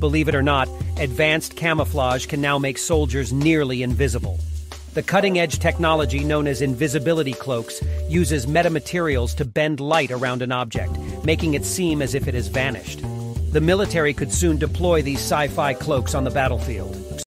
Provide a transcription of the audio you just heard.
Believe it or not, advanced camouflage can now make soldiers nearly invisible. The cutting-edge technology known as invisibility cloaks uses metamaterials to bend light around an object, making it seem as if it has vanished. The military could soon deploy these sci-fi cloaks on the battlefield.